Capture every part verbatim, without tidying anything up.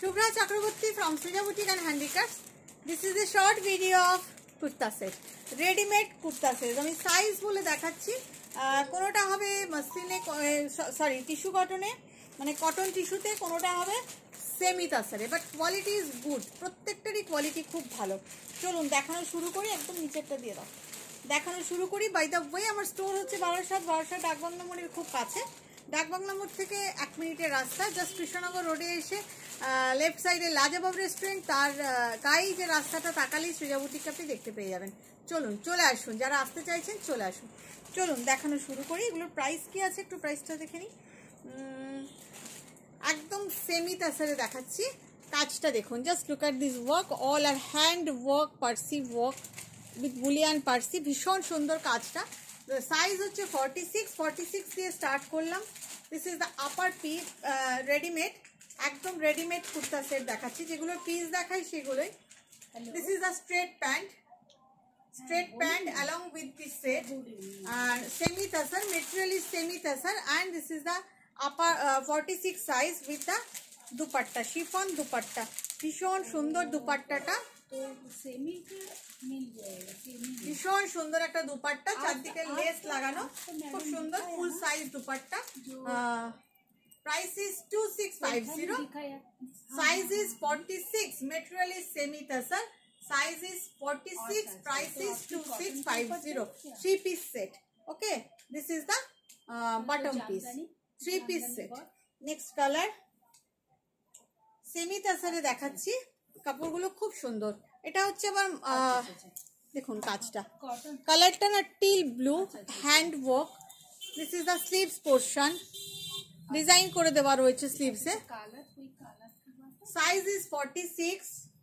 Shubhra Chakraborty from Srija Boutique and Handicrafts. This is a short video of kurta set. Ready-made kurta set. আমি size বলে দেখাচ্ছি। কোনোটা হবে মসলিনে sorry tissue কটনে মানে cotton টিস্যুতে, কোনোটা হবে সেমি তাসারে, বাট কোয়ালিটি ইজ গুড। প্রত্যেকটারই কোয়ালিটি খুব ভালো। চলুন দেখানো শুরু করি। একদম নিচেরটা দিয়ে দাও। দেখানো শুরু করি। বাই দ্য ওয়ে আমার স্টোর হচ্ছে বারাসাত বারাসাত ডাকবাংলা মোড়ের খুব কাছে। ডাকবাংলা মোড় থেকে এক মিনিটের রাস্তা। জাস্ট কৃষ্ণনগর রোডে এসে লেফট সাইডে লাজবাব রেস্টুরেন্ট, তার গায়ে যে রাস্তাটা তাকালেই সৃজা বুটিক আপনি দেখতে পেয়ে যাবেন। চলুন চলে আসুন, যারা আসতে চাইছেন চলে আসুন। চলুন দেখানো শুরু করি। এগুলোর প্রাইস কি আছে একটু প্রাইসটা দেখে নিই। একদম সেমি তাসারে দেখাচ্ছি। কাজটা দেখুন, just look at this work, all are hand work, Parsi work with bullion Parsi. ভীষণ সুন্দর কাজটা। সাইজ হচ্ছে ফর্টি সিক্স ফর্টি সিক্স দিয়ে স্টার্ট করলাম। This is the upper piece, readymade, একদম রেডিমেড কুর্তা সেট দেখাচ্ছি। যেগুলোর পিস দেখাই সেগুলোই। This is the straight pant, straight pant along with this set, and semi tassar, material is semi tassar, and this is the upper uh, forty-six size with the dupatta, chiffon dupatta. ভীষণ সুন্দর দুপাট্টাটা, তো semi মিল যায়গা। ভীষণ সুন্দর একটা দুপাট্টা, চারদিকে less লাগানো, খুব সুন্দর full size dupatta. Price is two six five zero, size is forty-six, material is semi tassar, size is forty-six, price is two six five zero. Three piece set. Okay, this is the uh, bottom piece, three piece set. Next color, semi tasare দেখাচ্ছি। কাপড়গুলো খুব সুন্দর। এটা হচ্ছে আবার দেখুন কাজটা, কালারটা না teal blue, hand work. This is the sleeves portion, design করে দেওয়া রয়েছে স্লিভসে। Size is forty-six.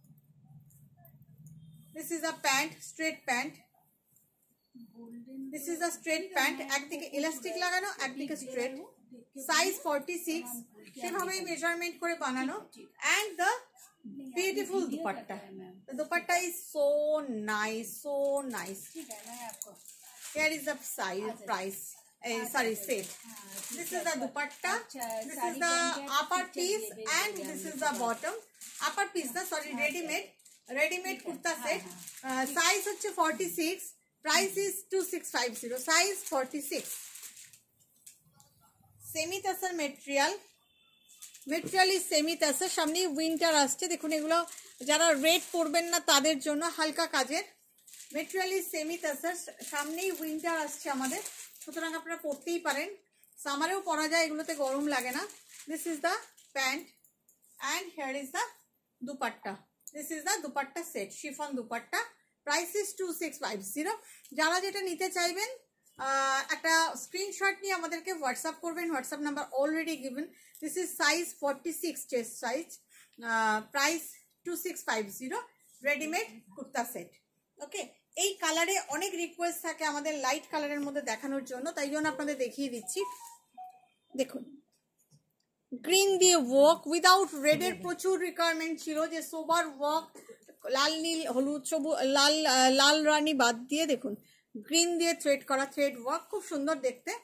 This is a pant, straight pant. This is a straight pant. একদিকে ইলাস্টিক লাগানো, একদিকে স্ট্রেট। সাইজ forty-six, সেভাবেই মেজারমেন্ট করে বানানো। And the beautiful dupatta. The dupatta is so nice, so nice. Here is the size, price. Uh, sorry, set. This is the dupatta. This is the upper piece, and this is the bottom. Upper piece, the sorry, ready-made. Readymade kurta set. Size হচ্ছে forty-six, price is two six five zero, size forty-six। Semi tussar material, material is semi tussar. সামনে winter আসছে, দেখুন এগুলো যারা red পরবেন না তাদের জন্য হালকা কাজের। মেটেরিয়াল ইজ সেমি তাসার, সামনেই উইন্টার আসছে আমাদের, সুতরাং আপনারা পরতেই পারেন। সামারেও পরা যায়, এগুলোতে গরম লাগে না। This is the pant, and here is the dupatta. This is the dupatta set, chiffon dupatta. Price is two six five zero. যারা যেটা নিতে চাইবেন একটা স্ক্রিনশট নিয়ে আমাদেরকে হোয়াটসঅ্যাপ করবেন। WhatsApp number already given. This is size forty-six, chest size. Price two six five zero, readymade kurta set. Okay, এই কালারে অনেক রিকোয়েস্ট থাকে আমাদের লাইট কালারের মধ্যে দেখানোর জন্য, তাই জন্য আপনাদের দেখিয়ে দিচ্ছি। দেখুন গ্রিন দিয়ে ওয়ার্ক, উইদাউট রেডের প্রচুর রিকোয়ারমেন্ট ছিল যে সোবার ওয়ার্ক, লাল নীল হলুদ সবুজ লাল লাল রানী বাদ দিয়ে দেখুন গ্রিন দিয়ে থ্রেড করা, থ্রেড ওয়ার্ক, খুব সুন্দর দেখতে।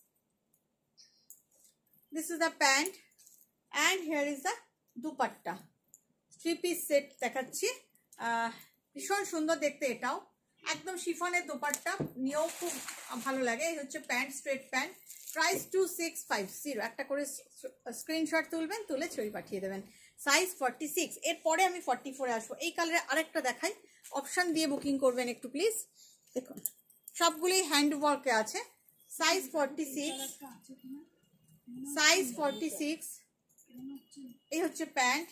This is the pant, and here is the dupatta. Three piece set দেখাচ্ছি। ভীষণ সুন্দর দেখতে এটাও, একদম শিফনের দুপাট্টা, নিয়েও খুব ভালো লাগে। এই হচ্ছে pant, straight pant. Price two six five zero। একটা করে স্ক্রিনশট তুলবেন, তুলে ছবি পাঠিয়ে দেবেন। Size forty-six। এরপরে আমি forty-four এ আসবো। এই কালারে আরেকটা দেখাই, অপশান দিয়ে বুকিং করবেন একটু প্লিজ। দেখুন সবগুলোই হ্যান্ড ওয়ার্কে আছে। Size forty-six, size forty-six। এই হচ্ছে প্যান্ট,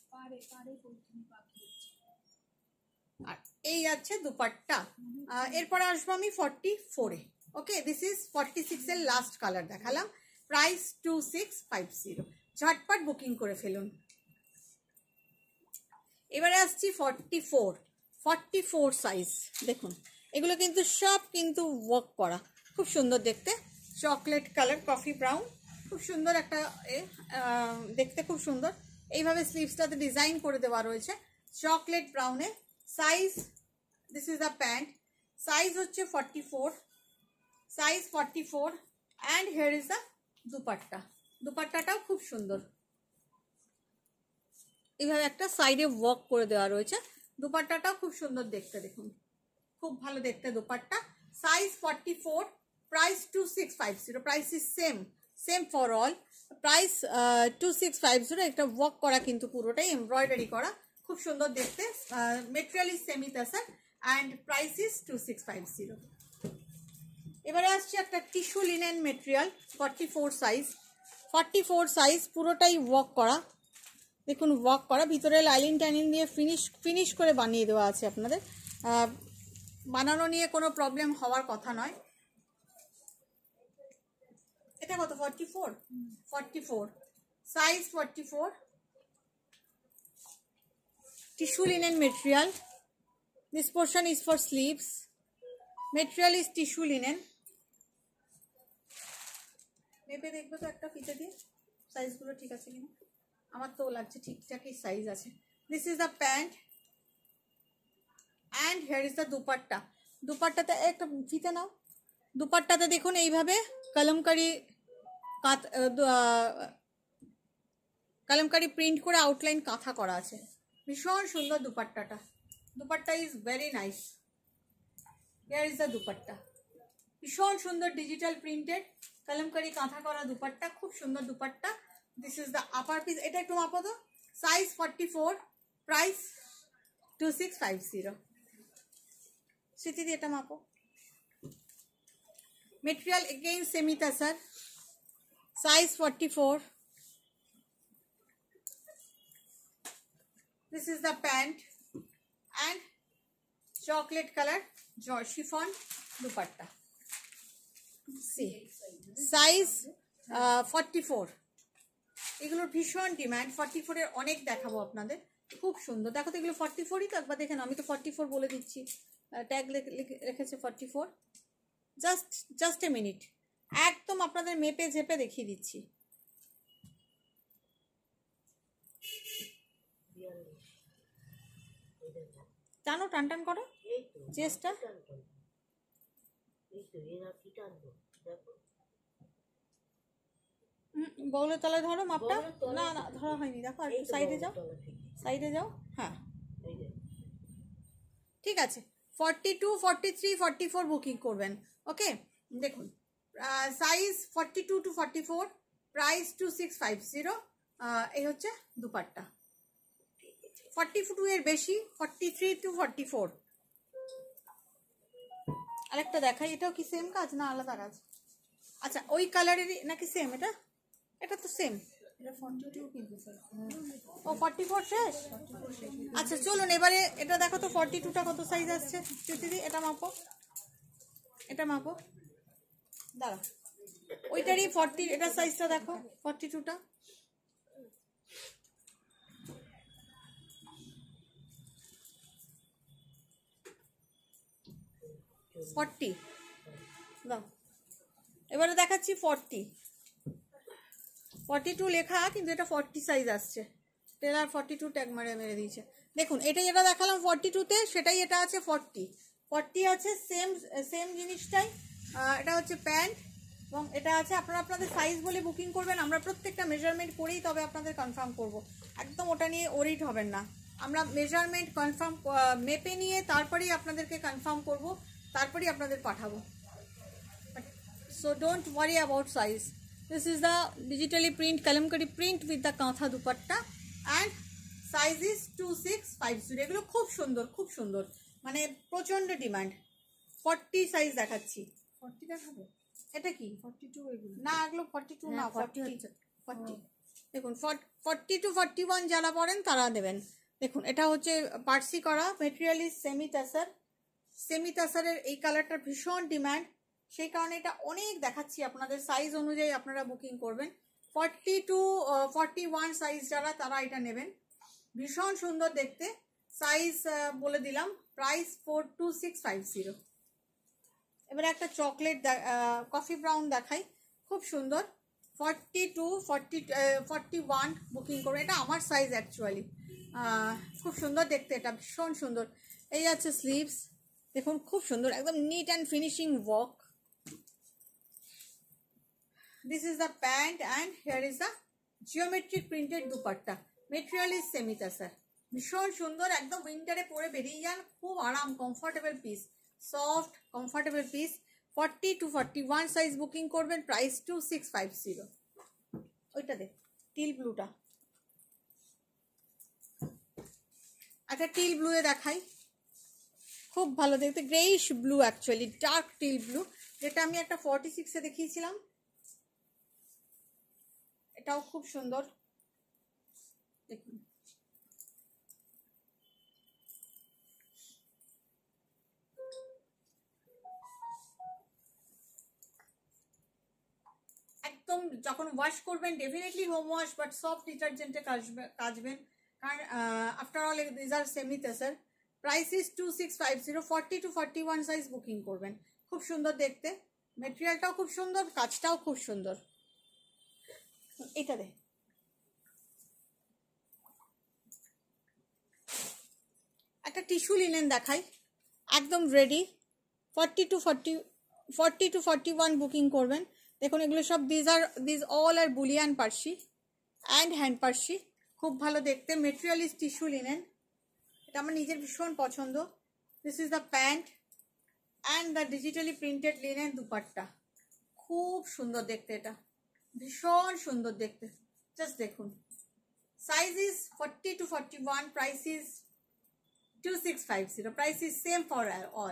আর এই আছে দুপাট্টা। এরপরে আসবো আমি forty-four A. Okay, this is forty-six এর লাস্ট কালার দেখালাম। Price two six five zero। ঝটপট বুকিং করে ফেলুন। এবারে আসছি forty-four, forty-four সাইজ। দেখুন এগুলো কিন্তু সব কিন্তু ওয়ার্ক করা, খুব সুন্দর দেখতে। চকলেট কালার, কফি ব্রাউন, খুব সুন্দর একটা এ দেখতে, খুব সুন্দর। এইভাবে স্লিভসটাতে ডিজাইন করে দেওয়া রয়েছে চকলেট ব্রাউনে। Size, this is the pant, size হচ্ছে forty-four, size forty-four, and here is the dupatta. দুপাট্টাটাও খুব সুন্দর। এইভাবে একটা সাইডে ওয়ার্ক করে দেওয়া রয়েছে। দুপাট্টাটাও খুব সুন্দর দেখতে, দেখুন খুব ভালো দেখতে dupatta. Size forty four, price two six five zero, price is same same for all, price two six five zero. একটা ওয়ার্ক করা কিন্তু পুরোটাই এমব্রয়ডারি করা, খুব সুন্দর দেখতে। Material is semi tussar and price is two six five zero. এবারে আসছে একটা tissue linen material, forty four size, forty four size পুরোটাই ওয়ার্ক করা, দেখুন ওয়ার্ক করা, ভিতরে লাইলিন টাইলিন দিয়ে ফিনিশ ফিনিশ করে বানিয়ে দেওয়া আছে আপনাদের। বানানো নিয়ে কোনো প্রবলেম হওয়ার কথা নয়। এটা কত? Forty four, forty four size, forty four, tissue linen material. This portion is for sleeves, material is tissue linen. মেপে দেখবো তো একটা ফিতে দিয়ে সাইজগুলো ঠিক আছে কিনা, আমার তো লাগছে ঠিকঠাকই সাইজ আছে। This is the pant and here is the dupatta. দুপাট্টাতে একটা ফিতে নাও, দুপাট্টাতে দেখুন এইভাবে কলমকারি কাত কলমকারি প্রিন্ট করে আউটলাইন কাঁথা করা আছে, ভীষণ সুন্দর দুপাট্টাটা। Dupatta is very nice. Here is the dupatta, ভীষণ সুন্দর ডিজিটাল প্রিন্টেড কলমকারি কাঁথা করা দুপাট্টা, খুব সুন্দর dupatta. This is the upper piece. এটা একটু মাপো তো, size forty four, price two six five zero. Smriti দিয়ে এটা মাপো। Material again semi tussar, size forty four. This is the pant and chocolate color chiffon dupatta. See, size uh, forty four. এগুলোর ভীষণ demand, forty four এর অনেক দেখাবো আপনাদের, খুব সুন্দর। দেখো তো এগুলো ফর্টি ফোরই তো, একবার দেখে নাও। আমি তো ফর্টি ফোর বলে দিচ্ছি, ট্যাগ রেখেছে forty four. Just just a minute, একদম আপনাদের মেপে ঝেপে দেখিয়ে দিচ্ছি। টানো, টান টান করো চেষ্টা। বউলের তলায় ধরো মাপটা। না না ধরা হয়নি, দেখো আর সাইডে যাও, সাইডে যাও। হ্যাঁ ঠিক আছে, forty two, forty three, forty four booking করবেন। ওকে, দেখুন size forty two to forty four, price two six five zero. এই হচ্ছে দুপাট্টা। ফর্টি টু এর বেশি, forty three to forty four. আরেকটা দেখাই, এটাও কি সেম কাজ না আলাদা কাজ? আচ্ছা ওই কালারেরই নাকি সেম? এটা এটা তো সেম। ও ফর্টি ফোর শেষ। আচ্ছা চলুন এবারে এটা দেখো তো, ফর্টি টুটা কত সাইজ আসছে দিদি, এটা মাপো, এটা মাপো। দাঁড়া, ওইটারই ফর্টি, এটা সাইজটা দেখো ফর্টি টুটা। ফর্টি দাও, এবারে দেখাচ্ছি ফর্টি। ফর্টি টু লেখা কিন্তু এটা ফর্টি সাইজ আসছে, টেলার ফর্টি টু ট্যাগ মারে মেরে দিয়েছে। দেখুন এটা যেটা দেখালাম ফর্টি টুতে, সেটাই এটা আছে ফর্টি, ফর্টি আছে সেম সেম জিনিসটাই। এটা হচ্ছে প্যান্ট এবং এটা আছে। আপনারা আপনাদের সাইজ বলে বুকিং করবেন, আমরা প্রত্যেকটা মেজারমেন্ট করেই তবে আপনাদের কনফার্ম করব। একদম ওটা নিয়ে ওরিড হবেন না, আমরা মেজারমেন্ট কনফার্ম মেপে নিয়ে তারপরেই আপনাদেরকে কনফার্ম করব, তারপরেই আপনাদের পাঠাবো। So don't worry about size. This is the digitally print kalamkari print with the kantha dupatta and size is two six five zero. এগুলো খুব সুন্দর, খুব সুন্দর, মানে প্রচন্ড ডিমান্ড। ফর্টি সাইজ দেখাচ্ছি, ফর্টি দেখাবো। এটা কি ফর্টি টু? এগুলো না, এগুলো ফর্টি টু না, ফর্টি হচ্ছে ফর্টি। দেখুন ফর্টি টু ফর্টি ওয়ান যারা পড়েন তারা দেবেন। দেখুন এটা হচ্ছে পার্সি করা, মেটেরিয়াল ইজ সেমি তাসার। সেমি তাসারের এই কালারটা ভীষণ ডিমান্ড, সেই কারণে এটা অনেক দেখাচ্ছি আপনাদের। সাইজ অনুযায়ী আপনারা বুকিং করবেন। Forty two forty one size যারা, তারা এটা নেবেন, ভীষণ সুন্দর দেখতে। সাইজ বলে দিলাম, price four two six five zero. এবারে একটা চকলেট কফি ব্রাউন দেখাই, খুব সুন্দর। Forty two forty forty one booking করবেন, এটা আমার সাইজ অ্যাকচুয়ালি। খুব সুন্দর দেখতে, এটা ভীষণ সুন্দর। এই আছে স্লিভস, দেখুন খুব সুন্দর, একদম neat and finishing work. This is the pant and here is the geometric printed dupatta. Material is semi tussar, ভীষণ সুন্দর, একদম উইন্টারে পরে বেরিয়ে যান, খুব আরাম, comfortable piece, soft comfortable piece. Forty two forty one size booking করবেন, price two six five zero. ওইটা দেখ টিল ব্লুটা, একটা টিল ব্লুয়ে দেখাই, খুব ভালো দেখতে, greyish blue, actually dark teal blue, যেটা আমি একটা ফর্টি সিক্সে দেখিয়েছিলাম। এটাও খুব সুন্দর, দেখুন একদম, যখন ওয়াশ করবেন definitely home wash, but soft ডিটারজেন্টে কাচবেন, কারণ after all these are semi tussar. Price is two six five zero. Forty two forty one size booking করবেন, খুব সুন্দর দেখতে, মেটেরিয়ালটাও খুব সুন্দর, কাজটাও খুব সুন্দর। এটা দে, একটা টিস্যু লিনেন দেখাই, একদম ready, forty two forty forty two forty one booking করবেন। দেখুন এগুলো সব these are these all are bullion Parsi and hand Parsi, খুব ভালো দেখতে, মেটেরিয়াল ইজ টিস্যু লিনেন, এটা আমার নিজের ভীষণ পছন্দ। This is the pant and the digitally printed linen dupatta, খুব সুন্দর দেখতে, এটা ভীষণ সুন্দর দেখতে, জাস্ট দেখুন। Size is forty two forty one, price is two six five zero, price is same for all.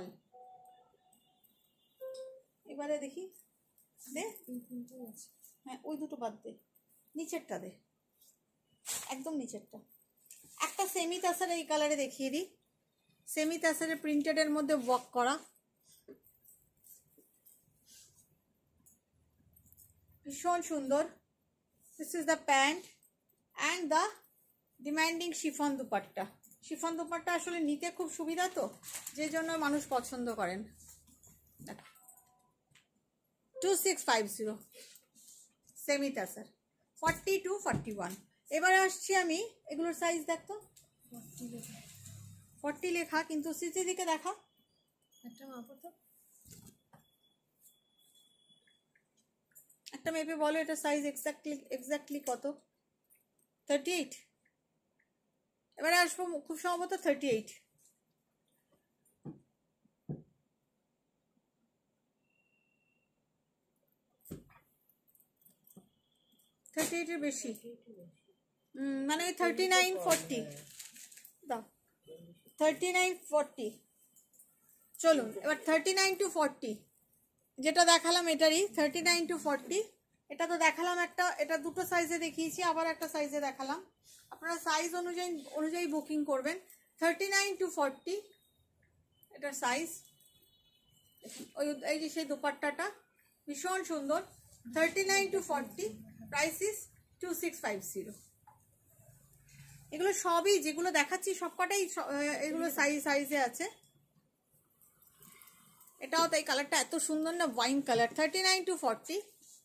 এবারে দেখি দে, হ্যাঁ ওই দুটো বাদ দে, নিচেরটা দে, একদম নিচেরটা। একটা সেমি তাসার এই কালারে দেখিয়ে দিই, সেমি তাসারের প্রিন্টেডের মধ্যে ওয়ার্ক করা, ভীষণ সুন্দর। This is the pant and the demanding chiffon dupatta. Chiffon dupatta আসলে নিতে খুব সুবিধা, তো যে জন্য মানুষ পছন্দ করেন। Two six five zero semi tussar, forty two forty one. এবারে আসছি আমি, এগুলোর সাইজ দেখতো, ফর্টি লেখা, কিন্তু সিসি দিকে দেখা, একটা মাপো তো, একটা মেপে বলো এটা সাইজ এক্স্যাক্টলি এক্স্যাক্টলি কত। Thirty eight. এবারে আসবো খুব সম্ভবত থার্টি এইট। থার্টি এইটের বেশি, মানে থার্টি নাইন ফর্টি দাও, থার্টি নাইন ফর্টি। চলুন এবার থার্টি নাইন টু ফর্টি, যেটা দেখালাম এটারই থার্টি নাইন টু ফর্টি। এটা তো দেখালাম একটা, এটা দুটো সাইজে দেখিয়েছি, আবার একটা সাইজে দেখালাম, আপনারা সাইজ অনুযায়ী অনুযায়ী বুকিং করবেন। থার্টি নাইন টু ফর্টি এটার সাইজ, ওই এই যে সেই দুপাট্টাটা ভীষণ সুন্দর, thirty nine to forty, price is two six five zero. এগুলো সবই যেগুলো দেখাচ্ছি সবকটাই এগুলো সাইজ সাইজে আছে। এটাও তাই, কালারটা এত সুন্দর না, wine colour, thirty nine to forty.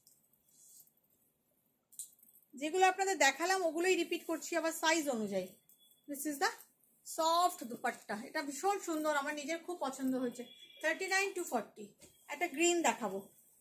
যেগুলো আপনাদের দেখালাম ওগুলোই রিপিট করছি আবার সাইজ অনুযায়ী। This is the soft dupatta, এটা ভীষণ সুন্দর, আমার নিজের খুব পছন্দ হয়েছে। Thirty nine to forty. একটা গ্রিন দেখাবো,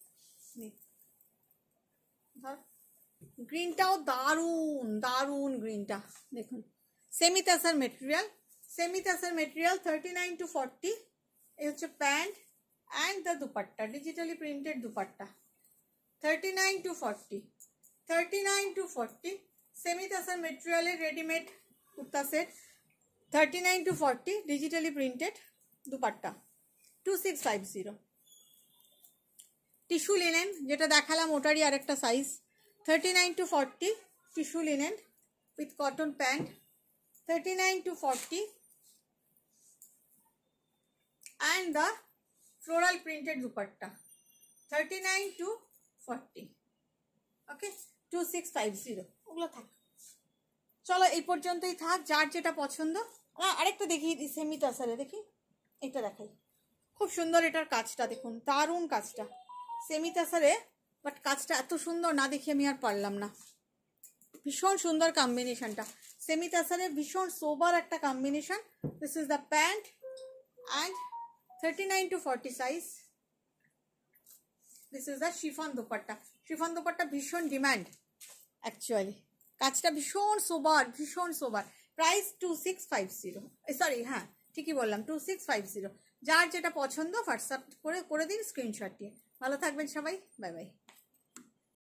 ধর গ্রিনটাও দারুন দারুন, গ্রিনটা দেখুন, semi tussar material, semi tussar material, thirty nine to forty. এই হচ্ছে pant and the dupatta, digitally printed dupatta, thirty nine to forty, thirty nine to forty. Semi tussar মেটেরিয়ালের readymade kurta set, thirty nine to forty, digitally printed dupatta, two six five zero. Tissue linen যেটা দেখালাম ওটারই আরেকটা size, thirty nine to forty, tissue linen with cotton pant, thirty nine to forty, and the floral printed dupatta, thirty nine to forty. Okay, two six five zero. ওগুলো থাক, চলো এই পর্যন্তই থাক, যার যেটা পছন্দ। আরেকটা দেখি সেমি তাসারে, দেখি এটা দেখাই, খুব সুন্দর, এটার কাজটা দেখুন, দারুণ কাজটা, সেমি তাসারে, বাট কাজটা এত সুন্দর না দেখে আমি আর পারলাম না, ভীষণ সুন্দর কম্বিনেশনটা, সেমি তাসারে ভীষণ সোবার একটা কম্বিনেশন। This is the pant and thirty nine to forty size. This is the chiffon dupatta. Chiffon dupatta ভীষণ ডিমান্ড অ্যাকচুয়ালি, কাজটা ভীষণ সোবার, ভীষণ sober. Price two six five zero, sorry হ্যাঁ ঠিকই বললাম, টু সিক্স ফাইভ জিরো। যার যেটা পছন্দ হোয়াটসঅ্যাপ করে করে দিন স্ক্রিনশট দিয়ে। ভালো থাকবেন সবাই, বাই বাই।